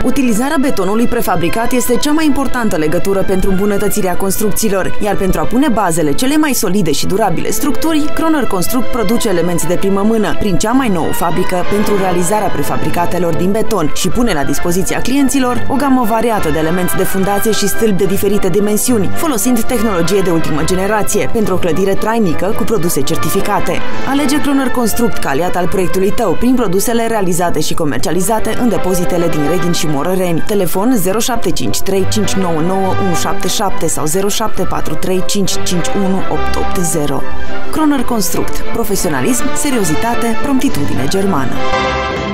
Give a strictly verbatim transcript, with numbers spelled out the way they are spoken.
Utilizarea betonului prefabricat este cea mai importantă legătură pentru îmbunătățirea construcțiilor, iar pentru a pune bazele cele mai solide și durabile structuri, Croner Construct produce elemente de primă mână prin cea mai nouă fabrică pentru realizarea prefabricatelor din beton și pune la dispoziția clienților o gamă variată de elemente de fundație și stâlpi de diferite dimensiuni, folosind tehnologie de ultimă generație pentru o clădire trainică cu produse certificate. Alege Croner Construct ca aliat al proiectului tău prin produsele realizate și comercializate în depozitele din Reghin și Morăreni. Telefon zero șapte cinci trei cinci nouă nouă unu șapte șapte sau zero șapte patru trei cinci cinci unu opt opt zero. Croner Construct. Profesionalism, seriozitate, promptitudine germană.